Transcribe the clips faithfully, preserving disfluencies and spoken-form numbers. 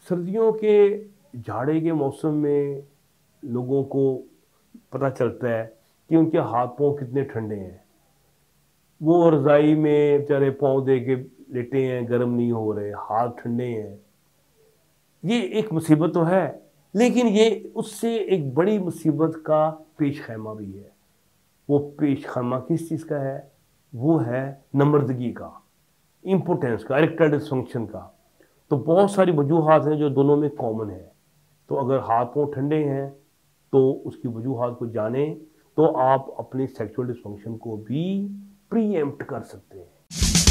सर्दियों के जाड़े के मौसम में लोगों को पता चलता है कि उनके हाथ पांव कितने ठंडे हैं। वो रज़ाई में बेचारे पाँव दे के लेटे हैं, गर्म नहीं हो रहे, हाथ ठंडे हैं। ये एक मुसीबत तो है, लेकिन ये उससे एक बड़ी मुसीबत का पेश खैमा भी है। वो पेश खैमा किस चीज़ का है? वो है नमर्दगी का, इम्पोर्टेंस का, इरेक्टाइल डिसफंक्शन का। तो बहुत सारी वजूहात हैं जो दोनों में कॉमन है। तो अगर हाथ पांव ठंडे हैं तो उसकी वजूहात को जाने तो आप अपने सेक्सुअल डिसफंक्शन को भी प्रीएम्प्ट कर सकते हैं।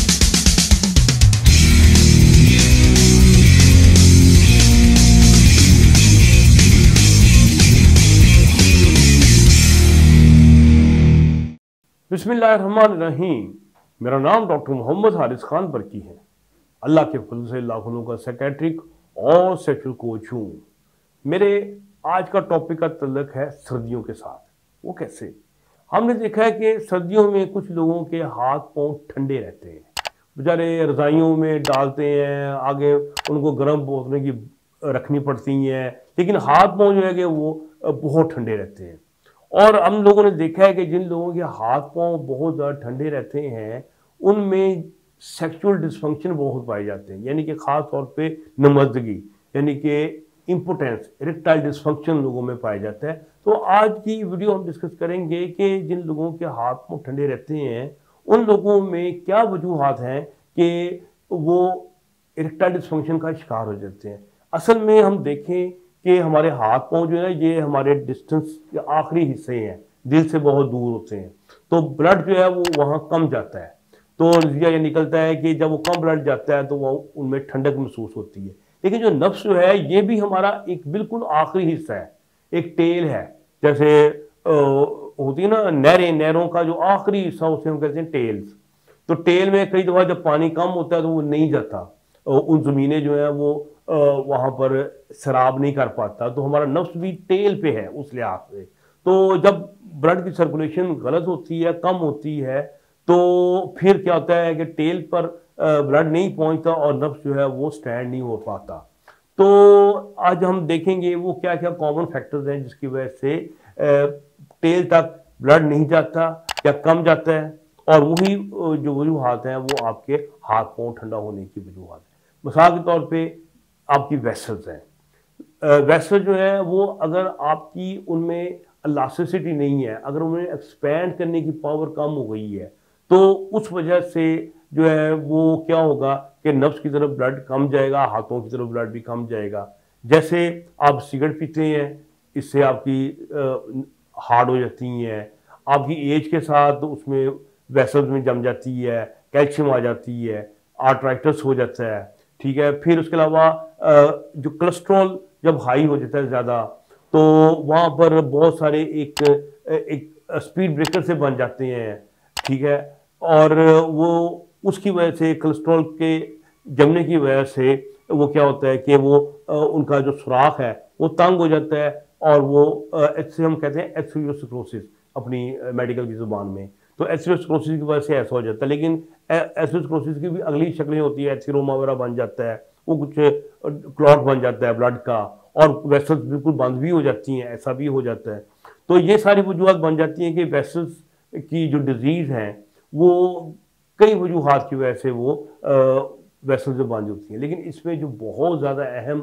बिस्मिल्लाहिर्रहमानिर्रहीम। मेरा नाम डॉक्टर मोहम्मद हारिस खान बरकी है। अल्लाह के फजल से लाखों का साइकेट्रिक और सेक्सुअल कोच हूँ। मेरे आज का टॉपिक का तल्लुक है सर्दियों के साथ। वो कैसे? हमने देखा है कि सर्दियों में कुछ लोगों के हाथ पांव ठंडे रहते हैं, बेचारे रज़ाइयों में डालते हैं, आगे उनको गर्म बोतलें की रखनी पड़ती हैं, लेकिन हाथ पांव जो है कि वो बहुत ठंडे रहते हैं। और हम लोगों ने देखा है कि जिन लोगों के हाथ पांव बहुत ज़्यादा ठंडे रहते हैं उनमें सेक्सुअल डिसफंक्शन बहुत पाए जाते हैं, यानी कि ख़ास तौर पे नमर्दगी यानी कि इम्पोर्टेंस, इरेक्टाइल डिसफंक्शन लोगों में पाया जाता है। तो आज की वीडियो हम डिस्कस करेंगे कि जिन लोगों के हाथ पांव ठंडे रहते हैं उन लोगों में क्या वजूहात हैं कि वो इरेक्टाइल डिसफंक्शन का शिकार हो जाते हैं। असल में हम देखें कि हमारे हाथ पांव जो है ये हमारे डिस्टेंस के आखिरी हिस्से हैं, दिल से बहुत दूर होते हैं, तो ब्लड जो है वो वहाँ कम जाता है। तो नतीजा ये निकलता है कि जब वो कम ब्लड जाता है तो वो उनमें ठंडक महसूस होती है। लेकिन जो नफ्स जो है ये भी हमारा एक बिल्कुल आखिरी हिस्सा है, एक टेल है। जैसे आ, होती है ना नहरें, नहरों का जो आखिरी हिस्सा उसे हम कहते हैं टेल्स। तो टेल में कई दफ़ा जब पानी कम होता है तो वो नहीं जाता, उन ज़मीनें जो है वो वहाँ पर शराब नहीं कर पाता। तो हमारा नफ्स भी टेल पे है उस लिहाज से। तो जब ब्लड की सर्कुलेशन गलत होती है, कम होती है, तो फिर क्या होता है कि टेल पर ब्लड नहीं पहुंचता और नफ्स जो है वो स्टैंड नहीं हो पाता। तो आज हम देखेंगे वो क्या क्या कॉमन फैक्टर्स हैं जिसकी वजह से टेल तक ब्लड नहीं जाता या कम जाता है, और वही जो वजूहात हैं वो आपके हाथ पांव ठंडा होने की वजूहात है। मिसाल के तौर पे आपकी वेसल्स हैं। वेसल जो है वो अगर आपकी उनमें इलास्टिसिटी नहीं है, अगर उन्हें एक्सपैंड करने की पावर कम हो गई है, तो उस वजह से जो है वो क्या होगा कि नफ्स की तरफ ब्लड कम जाएगा, हाथों की तरफ ब्लड भी कम जाएगा। जैसे आप सिगरेट पीते हैं, इससे आपकी हार्ड हो जाती हैं, आपकी एज के साथ उसमें वेसल्स में जम जाती है, कैल्शियम आ जाती है, आर्थराइटिस हो जाता है। ठीक है, फिर उसके अलावा जो कोलेस्ट्रॉल जब हाई हो जाता है ज़्यादा तो वहाँ पर बहुत सारे एक एक स्पीड ब्रेकर से बन जाते हैं। ठीक है, और वो उसकी वजह से कोलेस्ट्रॉल के जमने की वजह से वो क्या होता है कि वो उनका जो सुराख है वो तंग हो जाता है, और वो ऐसे हम कहते हैं एथेरोस्क्लेरोसिस अपनी मेडिकल की ज़ुबान में। तो एथेरोस्क्लेरोसिस की वजह से ऐसा हो जाता है। लेकिन एथेरोस्क्लेरोसिस की भी अगली शक्लें होती है, एथेरोमा वगैरह बन जाता है, वो कुछ क्लॉट बन जाता है ब्लड का, और वेसल्स बिल्कुल बंद भी हो जाती हैं, ऐसा भी हो जाता है। तो ये सारी वजूहत बन जाती हैं कि वेसल्स की जो डिजीज़ हैं वो कई वजूहात की वजह से वो वेसल्स में बंद होती हैं। लेकिन इसमें जो बहुत ज़्यादा अहम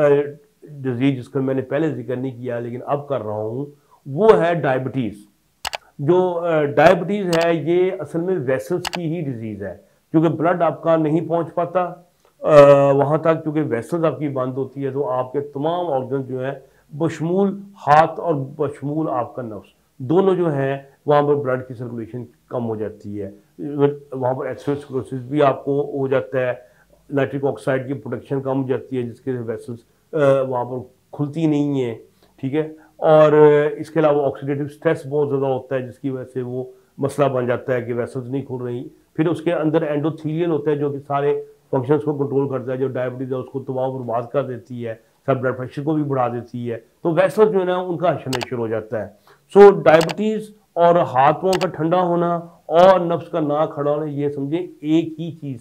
डिजीज़ जिसका मैंने पहले जिक्र नहीं किया लेकिन अब कर रहा हूँ, वो है डायबिटीज़। जो डायबिटीज़ है ये असल में वेसल्स की ही डिजीज़ है, क्योंकि ब्लड आपका नहीं पहुँच पाता वहाँ तक, क्योंकि वेसल्स आपकी बंद होती है। तो आपके तमाम ऑर्गन जो है बशमूल हाथ और बशमूल आपका नफ्स दोनों जो हैं वहाँ पर ब्लड की सर्कुलेशन कम हो जाती है। वहाँ पर एथेरोस्क्लेरोसिस भी आपको हो जाता है, नाइट्रिक ऑक्साइड की प्रोडक्शन कम हो जाती है जिसके वेसल्स वहाँ पर खुलती नहीं है। ठीक है, और इसके अलावा ऑक्सीडेटिव स्ट्रेस बहुत ज़्यादा होता है जिसकी वजह से वो मसला बन जाता है कि वेसल्स नहीं खुल रही। फिर उसके अंदर एंडोथीलियन होता है जो कि सारे फंक्शंस को कंट्रोल करता है, जो डायबिटीज़ है उसको तबाह बर्बाद कर देती है, सब ब्लड प्रेशर को भी बढ़ा देती है। तो वेसल्स जो है ना उनका हशरना शुरू हो जाता है। सो डायबिटीज़ और हाथ पांव का ठंडा होना और नफ्स का ना खड़ा होना, ये समझे एक ही चीज़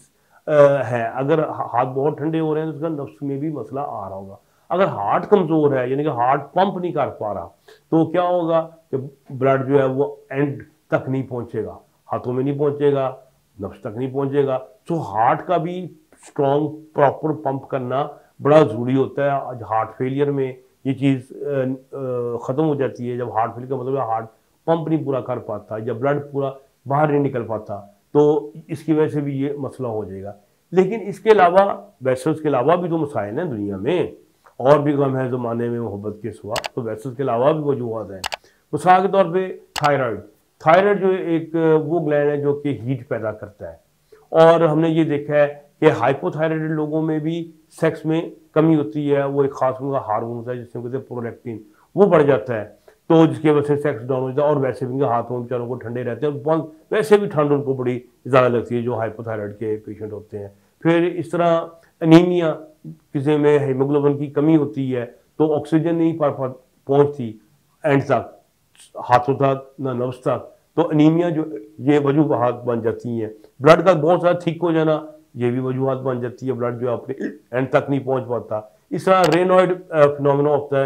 है। अगर हाथ बहुत ठंडे हो रहे हैं तो उसका नफ्स में भी मसला आ रहा होगा। अगर हार्ट कमज़ोर है, यानी कि हार्ट पंप नहीं कर पा रहा, तो क्या होगा कि ब्लड जो है वो एंड तक नहीं पहुंचेगा, हाथों में नहीं पहुंचेगा, नफ्स तक नहीं पहुंचेगा। तो हार्ट का भी स्ट्रॉन्ग प्रॉपर पंप करना बड़ा ज़रूरी होता है। आज हार्ट फेलियर में ये चीज़ ख़त्म हो जाती है। जब हार्ट फेलियर का मतलब है हार्ट पंप नहीं पूरा कर पाता, जब ब्लड पूरा बाहर नहीं निकल पाता, तो इसकी वजह से भी ये मसला हो जाएगा। लेकिन इसके अलावा वेसल्स के अलावा भी तो मसाइल हैं दुनिया में, और भी गम है ज़माने में मोहब्बत के सिवा, तो वेसल्स के अलावा भी वजूहत हैं। मिसाल के तौर पे थायराइड थायराइड जो एक वो ग्लैंड है जो कि हीट पैदा करता है, और हमने ये देखा है कि हाइपोथायराइड लोगों में भी सेक्स में कमी होती है। वो एक खास उनका हार्मोन होता है जिसमें कहते हैं प्रोलैक्टिन, वो बढ़ जाता है, तो जिसकी वजह से सेक्स डाउन हो जाता है। और वैसे भी उनके हाथों में बेचारों को ठंडे रहते हैं, और वैसे भी ठंड उनको बड़ी ज़्यादा लगती है जो हाइपोथायराइड के पेशेंट होते हैं। फिर इस तरह एनीमिया, किसी में हीमोग्लोबिन की कमी होती है तो ऑक्सीजन नहीं पहुंचती एंड तक, हाथों तक, ना नफ्स तक, तो एनीमिया जो ये वजूहत बन जाती हैं। ब्लड का बहुत ज़्यादा थिक हो जाना, ये भी वजूहत बन जाती है, ब्लड जो अपने एंड तक नहीं पहुंच पाता। इस तरह रेनॉइड फिनोमेना होता है,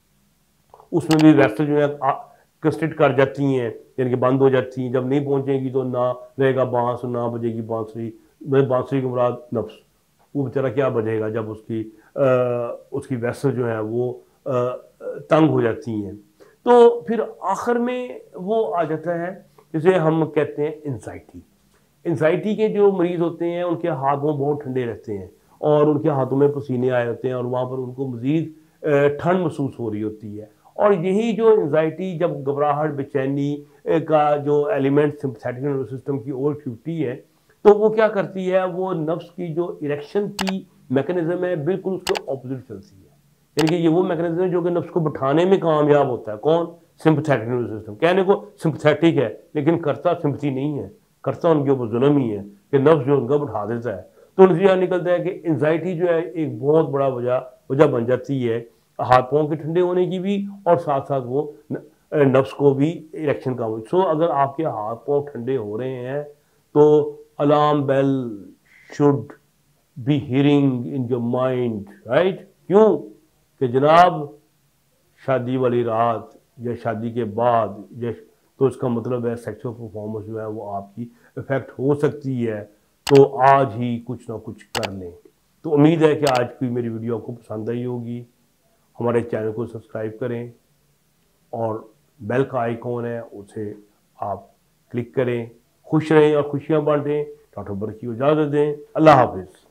उसमें भी वेसल जो है कंस्ट्रिक्ट कर जाती हैं, यानी कि बंद हो जाती हैं। जब नहीं पहुंचेगी तो ना रहेगा बांस, ना बजेगी बांसुरी, बांसुरी की मुराद नफ्स, वो बेचारा क्या बजेगा जब उसकी आ, उसकी वेसल जो है वो आ, तंग हो जाती हैं। तो फिर आखिर में वो आ जाता है जिसे हम कहते हैं एंजाइटी। एंजाइटी के जो मरीज होते हैं उनके हाथ वो बहुत ठंडे रहते हैं, और उनके हाथों में पसीने आए होते हैं, और वहाँ पर उनको मज़ीद ठंड महसूस हो रही होती है। और यही जो एंजाइटी, जब घबराहट, बेचैनी का जो एलिमेंट सिंपैथेटिक नर्वस सिस्टम की ओर छूटती है, तो वो क्या करती है, वो नफ्स की जो इरेक्शन की मैकेनिज्म है बिल्कुल उसके ऑपोजिट चलती है। यानी कि ये वो मैकेनिज्म है जो कि नफ्स को बिठाने में कामयाब होता है। कौन? Sympathetic nervous system. कहने को सिंपैथेटिक है लेकिन करता सिंपैथी नहीं है, करता उनके ऊपर जुल्म ही है कि नफ्स जो उनका बिठा देता है। तो नतीजा निकलता है कि एंजाइटी जो है एक बहुत बड़ा वजह वजह बन जाती है हाथ पाँव के ठंडे होने की भी, और साथ साथ वो नफ्स को भी इरेक्शन का। सो अगर आपके हाथ पाँव ठंडे हो रहे हैं तो alarm bell should be hearing in your mind, right? क्यों? कि जनाब शादी वाली रात या शादी के बाद, या तो इसका मतलब है सेक्सुअल परफॉर्मेंस जो है वो आपकी इफेक्ट हो सकती है। तो आज ही कुछ ना कुछ कर लें। तो उम्मीद है कि आज की मेरी वीडियो आपको पसंद आई होगी। हमारे चैनल को सब्सक्राइब करें, और बेल का आइकॉन है उसे आप क्लिक करें। खुश रहें और खुशियां बांटें। डॉक्टर बरकी को इजाज़त दें। अल्लाह हाफिज़।